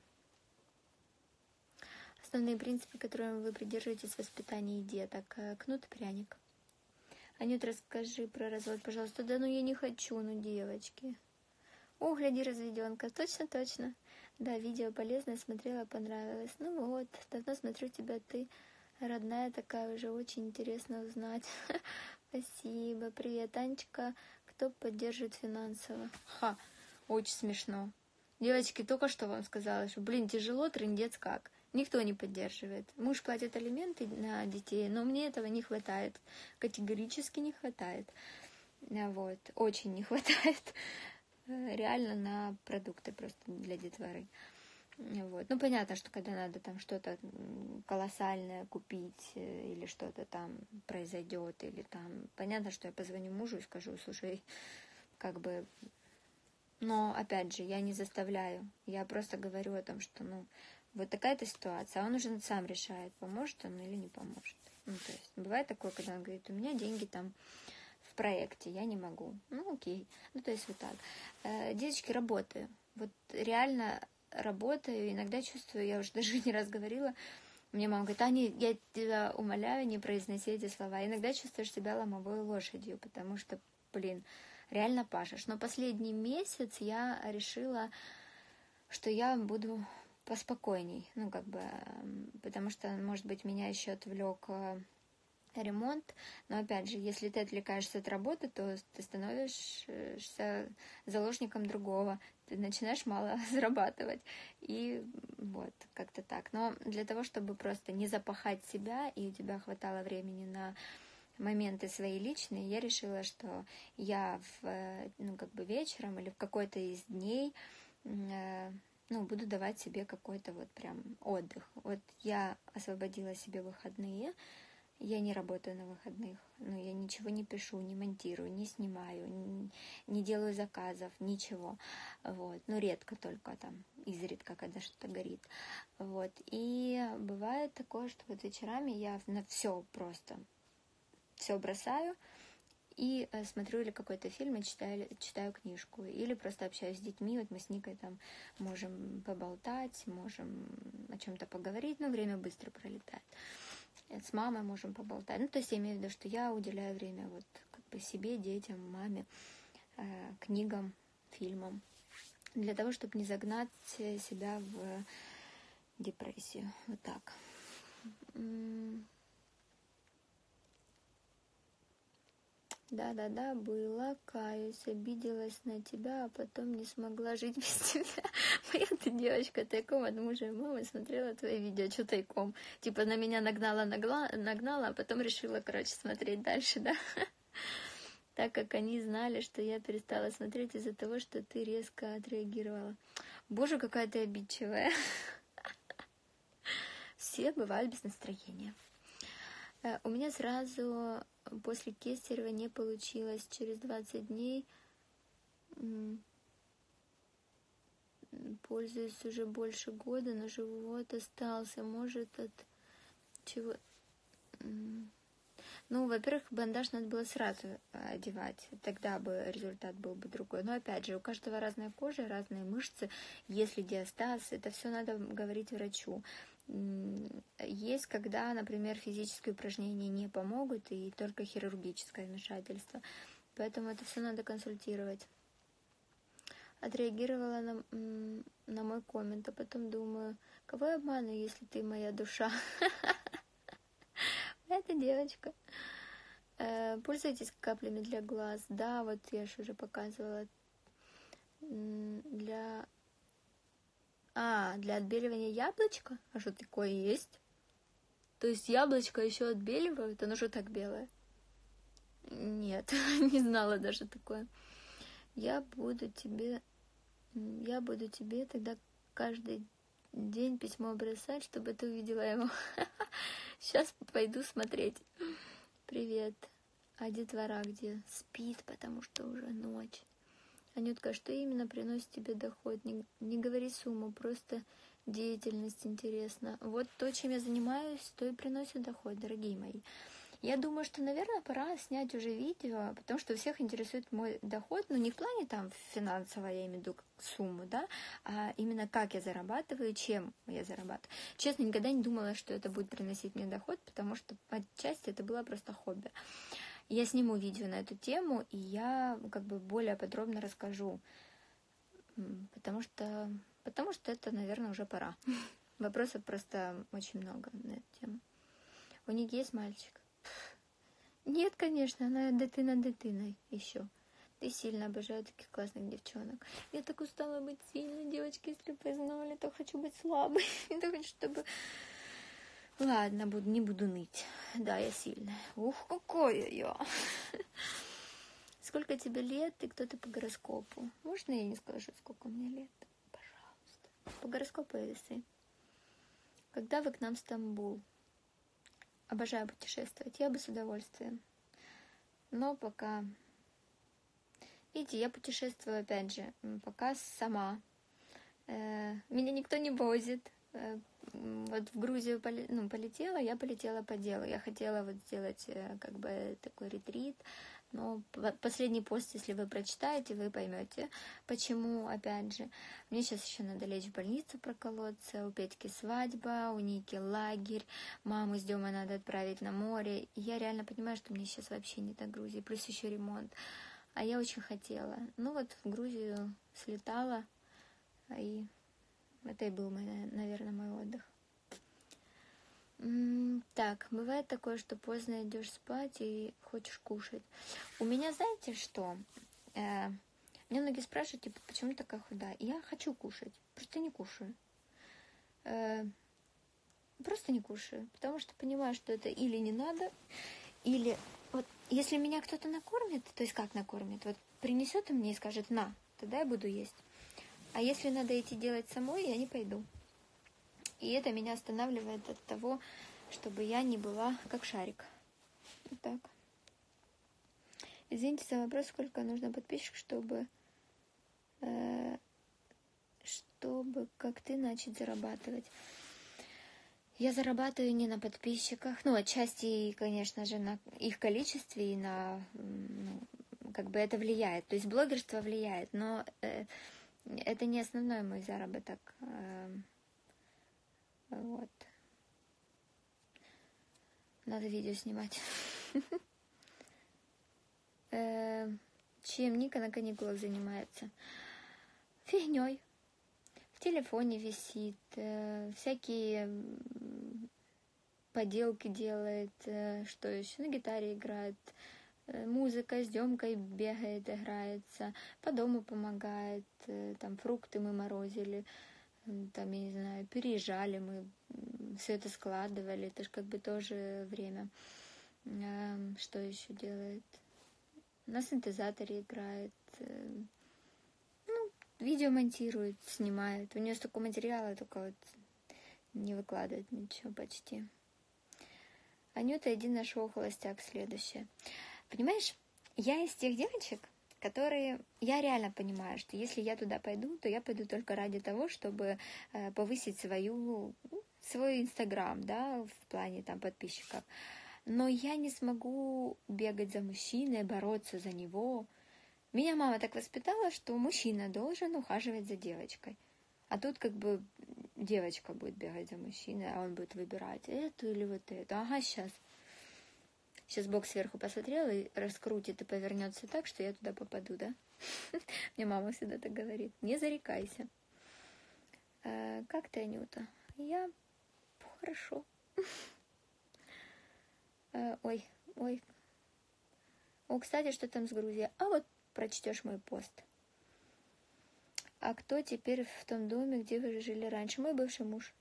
Основные принципы, которым вы придерживаетесь в воспитании деток. Кнут и пряник. Анют, расскажи про развод, пожалуйста. Да ну я не хочу, ну девочки. О, гляди, разведенка. Точно, точно. Да, видео полезное, смотрела, понравилось. Ну вот, давно смотрю тебя, ты родная такая, уже очень интересно узнать. Спасибо. Привет, Анечка. Кто поддерживает финансово? Ха, очень смешно. Девочки, только что вам сказала, что, блин, тяжело, трындец как. Никто не поддерживает. Муж платит алименты на детей, но мне этого не хватает. Категорически не хватает. Вот. Очень не хватает. Реально на продукты просто для детворы. Вот. Ну, понятно, что когда надо там что-то колоссальное купить или что-то там произойдет, или там... Понятно, что я позвоню мужу и скажу, слушай, как бы... Но, опять же, я не заставляю. Я просто говорю о том, что, ну, вот такая-то ситуация, а он уже сам решает, поможет он или не поможет. Ну, то есть, бывает такое, когда он говорит, у меня деньги там в проекте, я не могу. Ну, окей. Ну, то есть, вот так. Э, деточки, работаю. Вот реально работаю, иногда чувствую, я уже даже не раз говорила, мне мама говорит, Аня, я тебя умоляю, не произноси эти слова. Иногда чувствуешь себя ломовой лошадью, потому что, блин, реально пашешь. Но последний месяц я решила, что я буду поспокойней. Ну, как бы, потому что, может быть, меня еще отвлек ремонт. Но, опять же, если ты отвлекаешься от работы, то ты становишься заложником другого. Ты начинаешь мало зарабатывать. И вот, как-то так. Но для того, чтобы просто не запахать себя, и у тебя хватало времени на моменты свои личные, я решила, что я в, ну, как бы вечером или в какой-то из дней э, ну, буду давать себе какой-то вот прям отдых. Вот я освободила себе выходные, я не работаю на выходных, ну, я ничего не пишу, не монтирую, не снимаю, не, не делаю заказов, ничего. Вот. Ну, редко только там, изредка, когда что-то горит. Вот. И бывает такое, что вот вечерами я на все просто все бросаю и э, смотрю или какой-то фильм и читаю, читаю книжку. Или просто общаюсь с детьми. Вот мы с Никой там можем поболтать, можем о чем-то поговорить, но время быстро пролетает. С мамой можем поболтать. Ну, то есть я имею в виду, что я уделяю время вот как бы себе, детям, маме, э, книгам, фильмам. Для того, чтобы не загнать себя в депрессию. Вот так. Да-да-да, была, каюсь, обиделась на тебя, а потом не смогла жить без тебя. Моя ты девочка тайком от мужа и мамы смотрела твои видео, что тайком. Типа на меня нагнала, нагла, нагнала, а потом решила, короче, смотреть дальше, да? Так как они знали, что я перестала смотреть из-за того, что ты резко отреагировала. Боже, какая ты обидчивая. Все бывают без настроения. У меня сразу после Кесарева не получилось. Через двадцать дней пользуюсь уже больше года, но живот остался. Может, от чего... Ну, во-первых, бандаж надо было сразу одевать. Тогда бы результат был бы другой. Но, опять же, у каждого разная кожа, разные мышцы. Если диастаз, это все надо говорить врачу. Есть, когда, например, физические упражнения не помогут, и только хирургическое вмешательство. Поэтому это все надо консультировать. Отреагировала на, на мой коммент, а потом думаю, кого я обману, если ты моя душа? Это девочка. Пользуйтесь каплями для глаз. Да, вот я же уже показывала. Для... А, для отбеливания яблочка? А что такое есть? То есть яблочко еще отбеливают? Оно же так белое? Нет, не знала даже такое. Я буду тебе... Я буду тебе тогда каждый день письмо бросать, чтобы ты увидела его. Сейчас пойду смотреть. Привет. А детвора где? Спит, потому что уже ночь. Анютка, что именно приносит тебе доход? Не, не говори сумму, просто деятельность интересна. Вот то, чем я занимаюсь, то и приносит доход, дорогие мои. Я думаю, что, наверное, пора снять уже видео, потому что всех интересует мой доход, но не в плане там финансово, я имею в виду сумму, да, а именно как я зарабатываю, чем я зарабатываю. Честно, никогда не думала, что это будет приносить мне доход, потому что отчасти это было просто хобби. Я сниму видео на эту тему, и я как бы более подробно расскажу, потому что, потому что это, наверное, уже пора. Вопросов просто очень много на эту тему. У них есть мальчик? Нет, конечно, она дитина дитиной еще. Ты сильно, обожаю таких классных девчонок. Я так устала быть сильной, девочки, если бы знали, то хочу быть слабой. Я так хочу, чтобы... Ладно, буду, не буду ныть. Да, я сильная. Ух, какая я! Сколько тебе лет и кто ты по гороскопу? Можно я не скажу, сколько мне лет? Пожалуйста. По гороскопу я весы. Когда вы к нам в Стамбул? Обожаю путешествовать. Я бы с удовольствием. Но пока... Видите, я путешествую, опять же, пока сама. Меня никто не возит. Вот в Грузию ну, полетела, я полетела по делу. Я хотела вот сделать как бы такой ретрит. Но последний пост, если вы прочитаете, вы поймете, почему, опять же. Мне сейчас еще надо лечь в больницу проколоться, у Петьки свадьба, у Ники лагерь, маму с Демой надо отправить на море. И я реально понимаю, что мне сейчас вообще не до Грузии, плюс еще ремонт. А я очень хотела. Ну вот в Грузию слетала, и это и был, мой, наверное, мой отдых. Так, бывает такое, что поздно идешь спать и хочешь кушать. У меня, знаете что? Э, меня многие спрашивают, типа, почему такая худая? Я хочу кушать, просто не кушаю. Э, просто не кушаю, потому что понимаю, что это или не надо, или вот если меня кто-то накормит, то есть как накормит? Вот принесет и мне и скажет «на», тогда я буду есть. А если надо идти делать самой, я не пойду. И это меня останавливает от того, чтобы я не была как шарик. Вот так. Извините за вопрос, сколько нужно подписчиков, чтобы, э, чтобы как ты начать зарабатывать. Я зарабатываю не на подписчиках, ну, отчасти, конечно же, на их количестве и на, ну, как бы это влияет. То есть блогерство влияет, но э, это не основной мой заработок. Э, вот. Надо видео снимать. Чем Ника на каникулах занимается? Фигней. В телефоне висит, всякие поделки делает, что еще, на гитаре играет, музыка с Демкой бегает, играется, по дому помогает, там фрукты мы морозили, там, я не знаю, переезжали мы, все это складывали, это же как бы тоже время. Что еще делает? На синтезаторе играет, ну, видео монтирует, снимает. У нее столько материала, только вот не выкладывает ничего почти. Анюта, иди на шоу «Холостяк» следующее. Понимаешь, я из тех девочек, которые... Я реально понимаю, что если я туда пойду, то я пойду только ради того, чтобы повысить свою, свой Инстаграм, да, в плане там подписчиков. Но я не смогу бегать за мужчиной, бороться за него. Меня мама так воспитала, что мужчина должен ухаживать за девочкой. А тут как бы девочка будет бегать за мужчиной, а он будет выбирать эту или вот эту. Ага, сейчас. Сейчас Бог сверху посмотрел и раскрутит и повернется так, что я туда попаду, да? Мне мама всегда так говорит. Не зарекайся. Как ты, Анюта? Я хорошо. Ой, ой. О, кстати, что там с Грузией? А вот прочтешь мой пост. А кто теперь в том доме, где вы жили раньше? Мой бывший муж.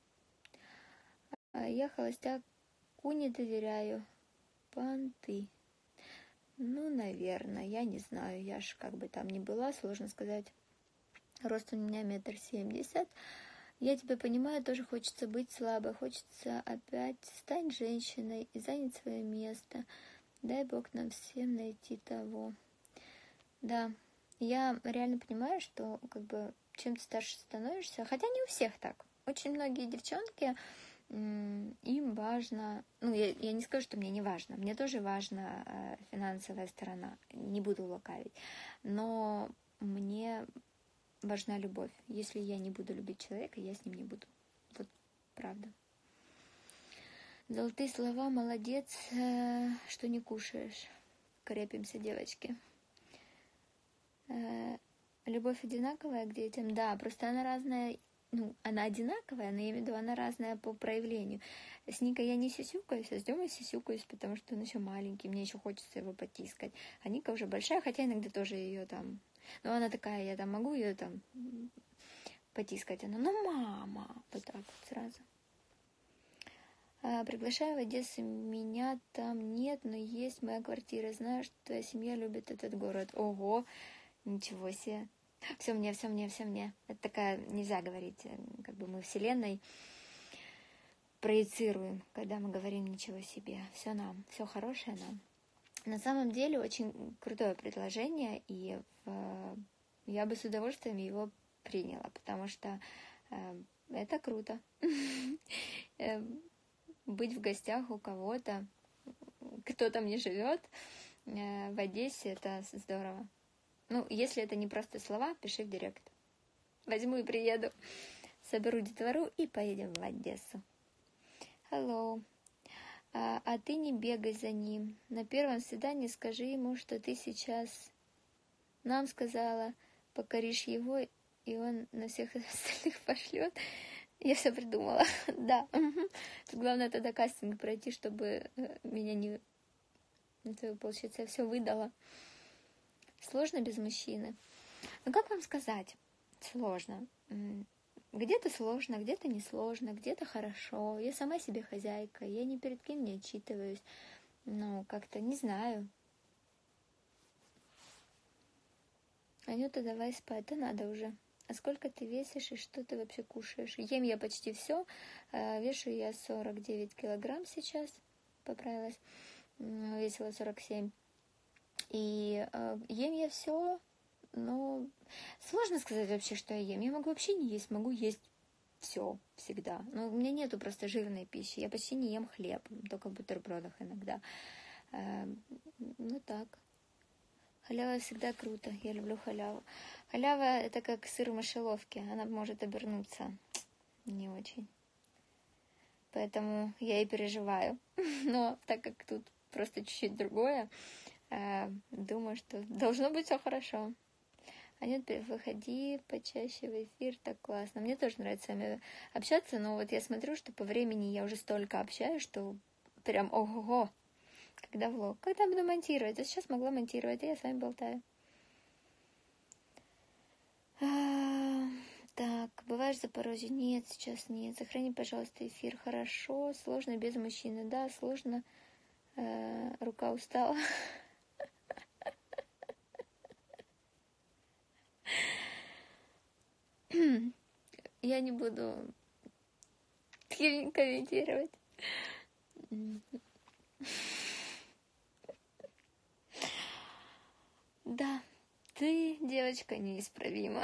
Я холостяку не доверяю. Понты. Ну, наверное, я не знаю. Я ж как бы там не была, сложно сказать. Рост у меня метр семьдесят. Я тебя понимаю, тоже хочется быть слабой. Хочется опять стать женщиной и занять свое место. Дай Бог нам всем найти того. Да, я реально понимаю, что как бы чем ты старше становишься, хотя не у всех так. Очень многие девчонки, им важно, ну я, я не скажу, что мне не важно, мне тоже важна э, финансовая сторона, не буду лукавить, но мне важна любовь. Если я не буду любить человека, я с ним не буду. Вот правда. Золотые слова, молодец, э, что не кушаешь. Крепимся, девочки. Э, любовь одинаковая к детям? Да, просто она разная ну, она одинаковая, но я имею в виду, она разная по проявлению. С Никой я не сисюкаюсь, а с Демой сисюкаюсь, потому что он еще маленький, мне еще хочется его потискать. А Ника уже большая, хотя иногда тоже ее там... Ну, она такая, я там могу ее там потискать. Она, ну, мама, вот так вот сразу. А, приглашаю в Одессу, меня там нет, но есть моя квартира. Знаю, что твоя семья любит этот город. Ого, ничего себе. Все мне, все мне, все мне. Это такая, нельзя говорить, как бы мы вселенной проецируем, когда мы говорим ничего себе. Все нам, все хорошее нам. На самом деле очень крутое предложение, и э, я бы с удовольствием его приняла, потому что э, это круто. Быть в гостях у кого-то, кто там не живет, э, в Одессе, это здорово. Ну, если это не просто слова, пиши в директ. Возьму и приеду. Соберу детвору и поедем в Одессу. Hello. А, а ты не бегай за ним. На первом свидании скажи ему, что ты сейчас нам сказала, покоришь его, и он на всех остальных пошлет. Я все придумала. Да. Тут главное тогда кастинг пройти, чтобы меня не... Это, получается, я все выдала. Сложно без мужчины. Ну, как вам сказать? Сложно. Где-то сложно, где-то не сложно, где-то хорошо. Я сама себе хозяйка, я ни перед кем не отчитываюсь. Ну, как-то не знаю. Анюта, давай спать, да надо уже. А сколько ты весишь и что ты вообще кушаешь? Ем я почти все. Вешу я сорок девять килограмм сейчас. Поправилась. Весила сорок семь. И э, ем я все, но сложно сказать вообще, что я ем. Я могу вообще не есть, могу есть все всегда. Но у меня нету просто жирной пищи. Я почти не ем хлеб, только в бутербродах иногда. Э, ну так. Халява всегда круто. Я люблю халяву. Халява это как сыр в мышеловке. Она может обернуться не очень. Поэтому я и переживаю. Но так как тут просто чуть-чуть другое, думаю, что должно быть все хорошо. Анют, выходи почаще в эфир, так классно. Мне тоже нравится с вами общаться, но вот я смотрю, что по времени я уже столько общаюсь, что прям ого-го. Когда влог? Когда буду монтировать? Я сейчас могла монтировать, и я с вами болтаю. А, так, бываешь в Запорожье? Нет, сейчас нет. Сохрани, пожалуйста, эфир. Хорошо, сложно без мужчины. Да, сложно. А, рука устала. Я не буду комментировать. Да, ты, девочка, неисправима.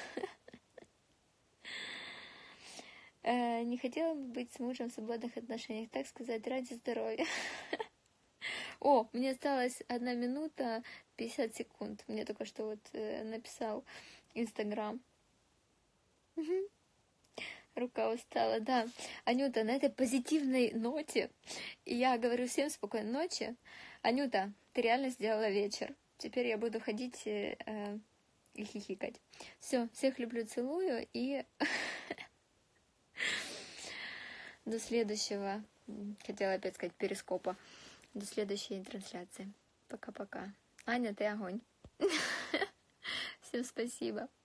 Не хотела бы быть с мужем в свободных отношениях, так сказать, ради здоровья. О, мне осталось одна минута пятьдесят секунд. Мне только что вот э, написал Инстаграм. Угу. Рука устала, да. Анюта, на этой позитивной ноте я говорю всем спокойной ночи. Анюта, ты реально сделала вечер. Теперь я буду ходить э, и хихикать. Все, всех люблю, целую и до следующего, хотела опять сказать, перископа. До следующей трансляции. Пока-пока. Аня, ты огонь. Всем спасибо.